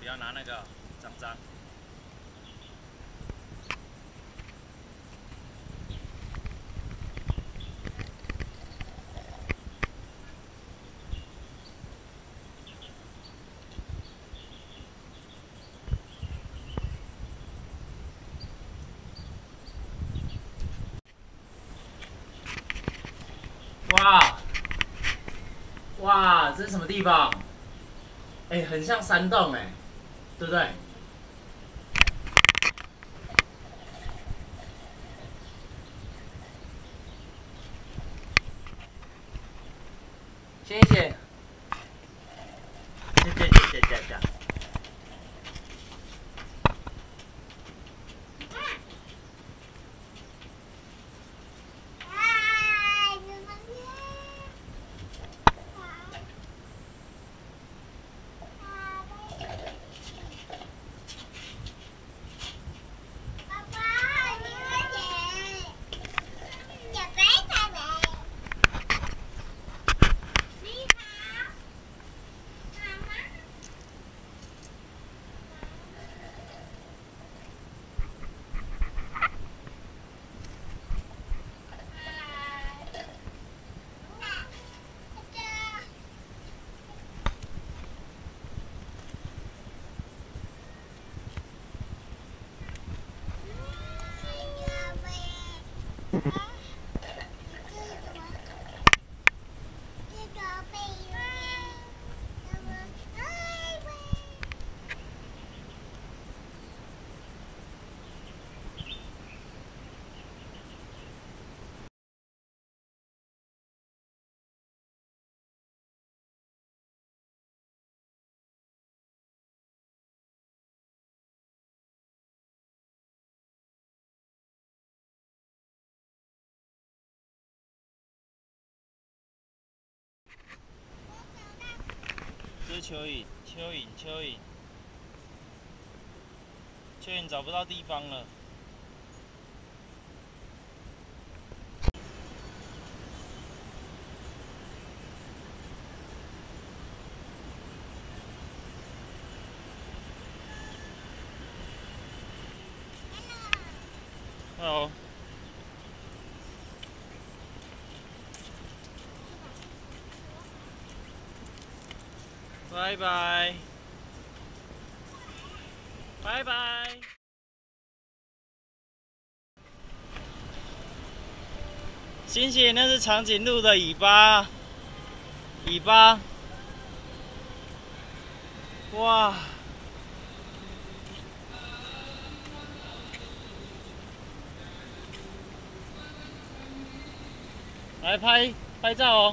要拿那个脏脏。哇！哇，这是什么地方？哎，很像山洞哎，对不对？谢谢，谢。这是蚯蚓，蚯蚓找不到地方了。Hello。拜拜。拜拜。星星，那是长颈鹿的尾巴。哇！来拍照哦。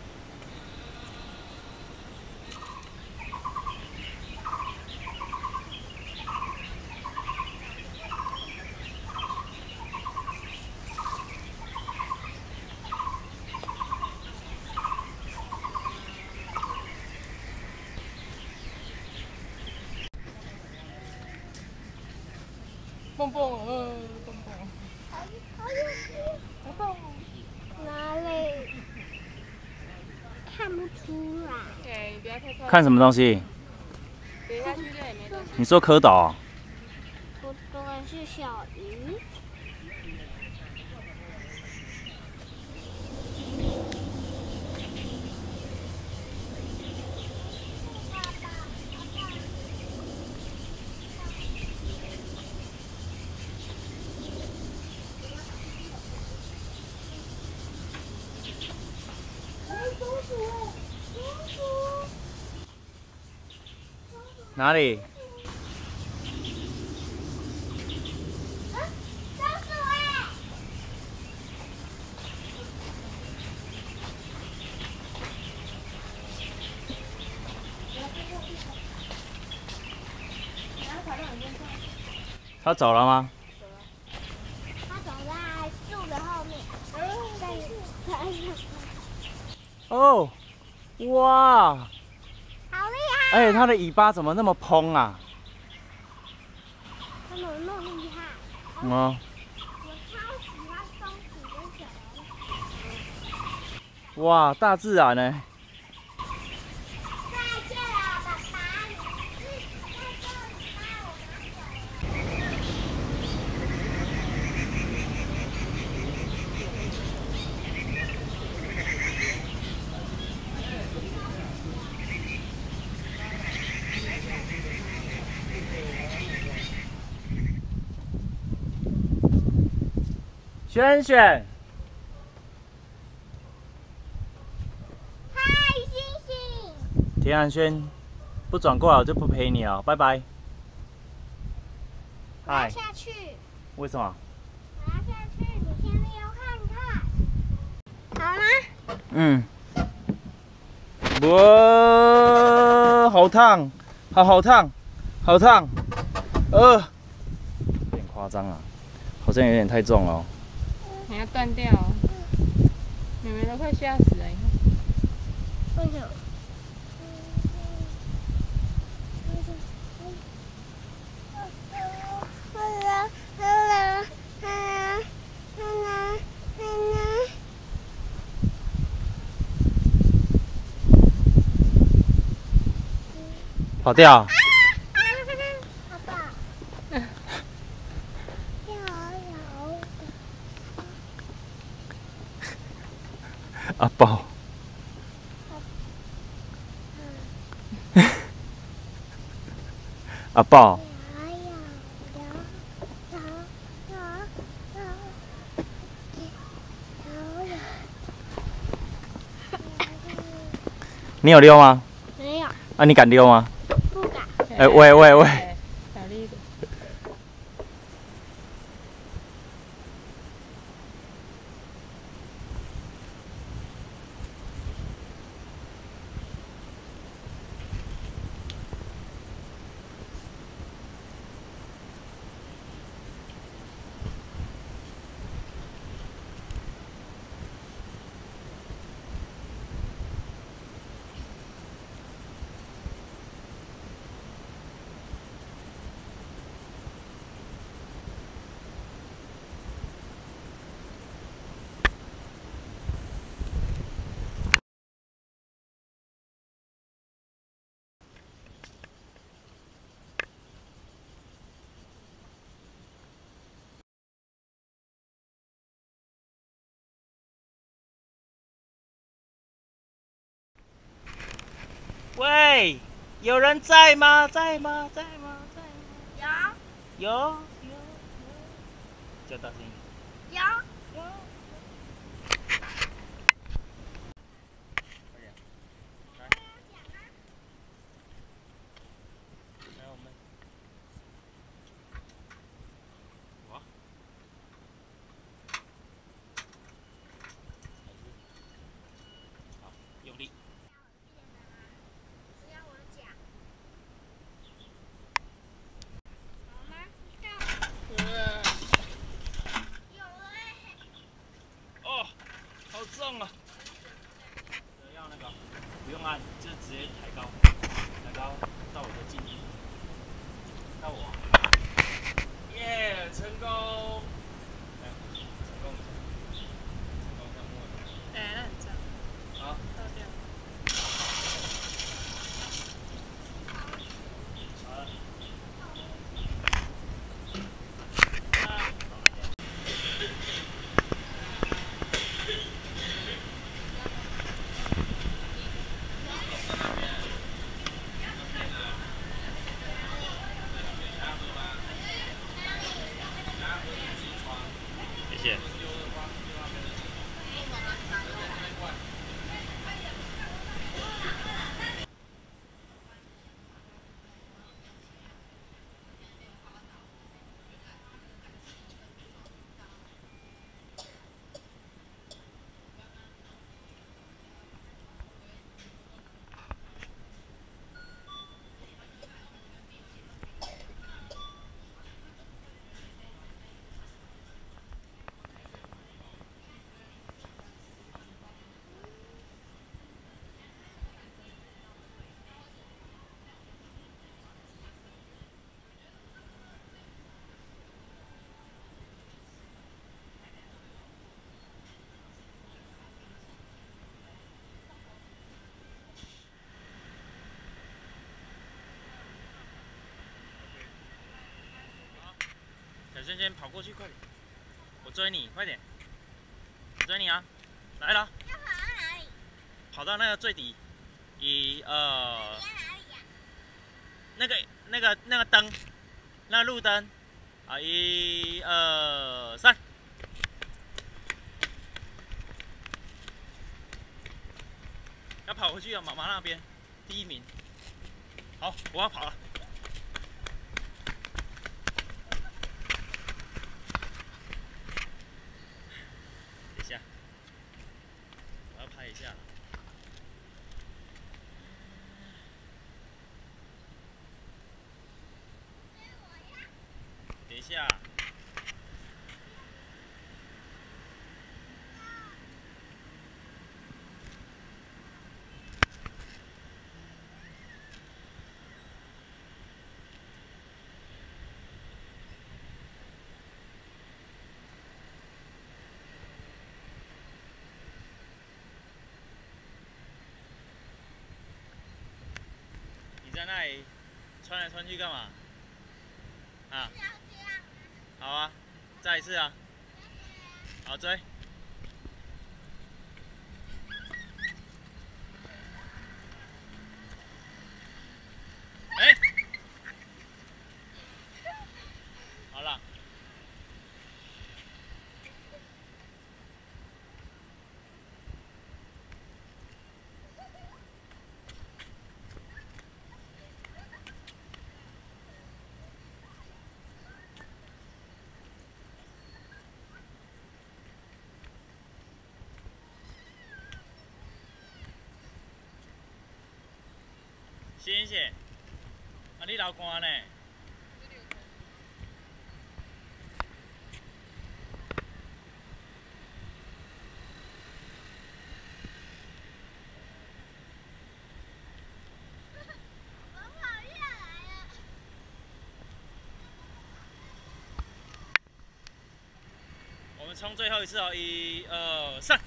蹦蹦，蹦蹦。 哪里？看不出来。 对，你不要太靠近。 看什么东西？ 跌下去就也没东西。 你说蝌蚪？ 不对，是小鱼。 哪里？他走了吗？ 它走在树的后面。 哦，哇！ 好厉害！ 哎，它的尾巴怎么那么蓬啊？ 它怎么那么厉害？ 嗯。 我超喜欢松鼠跟小龙。 哇，大自然呢？ 再见了，爸爸。 轩轩， 嗨，星星， 田涵轩，不转过来我就不陪你了，拜拜。 我要嗨， 下去， 为什么？ 我要下去，你先溜看看，好吗？ 嗯。哇，好烫，好烫，好烫，有点夸张啊，好像有点太重了哦。 你要断掉哦，妹妹都快吓死了，你看。 为什么？ 跑掉。 爸爸， 阿宝。阿宝。你有溜吗？ 没有， 啊，你敢溜吗？ 不敢。 哎，喂喂喂！ 小力一点。 喂，有人在吗？在吗？在吗？在吗？有。有。叫大声一点。有。快点，来。来，我们。我。好，用力。哦，好重啊！要那个，不用按，就直接抬高，抬高到我的近地，到我。耶，成功！来，成功一下，成功一下摸一下。 哎，那很脏。 好， 倒掉。 好了。谢谢。小轩轩跑过去，快点！我追你，快点！我追你啊！来了！ 要跑到哪里？ 跑到那个最底， 你要哪里呀？ 那个灯，那个路灯，啊，1、2、3。 要跑回去啊，妈妈那边，第1名。好，我要跑了。等一下，我要拍一下。等一下。你在那里穿来穿去干嘛？啊？好啊，再一次啊。好，追。哎、好了。醒醒！啊，你流汗呢？我们冲最后一次哦，1、2、3。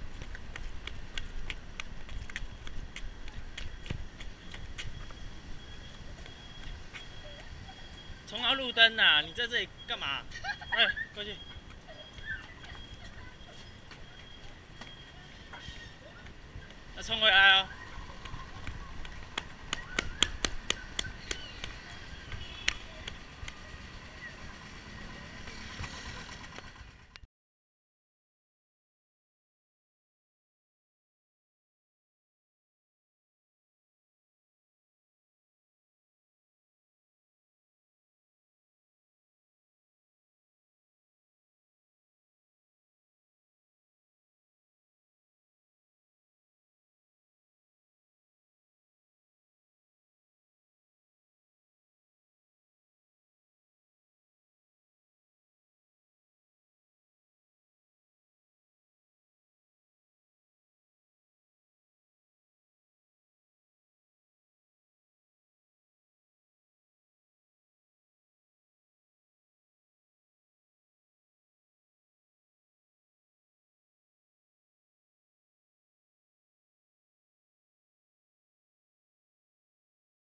冲到路灯呐！你在这里干嘛？哎，过去。要冲回来哦。